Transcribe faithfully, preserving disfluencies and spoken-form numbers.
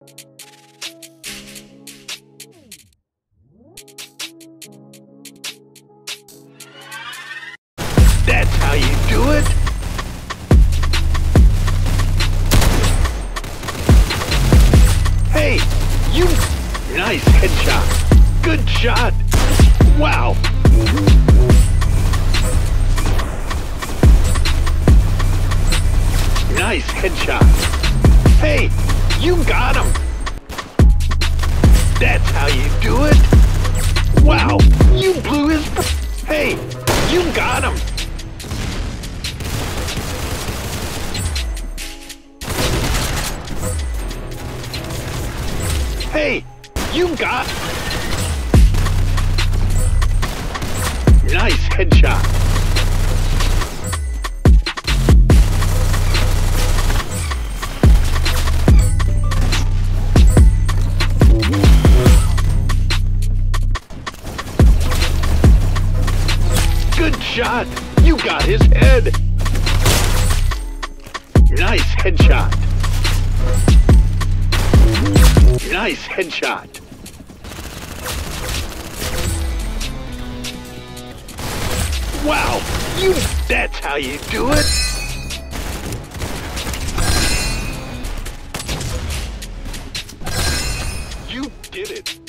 That's how you do it? Hey, you... Nice headshot. Good shot. Wow. Nice headshot. Hey, you got him. That's how you do it? Wow, you blew his... Hey, you got him. Hey, you got... Nice headshot. Good shot. You got his head. Nice headshot. Nice headshot. Wow, you... That's how you do it? You did it.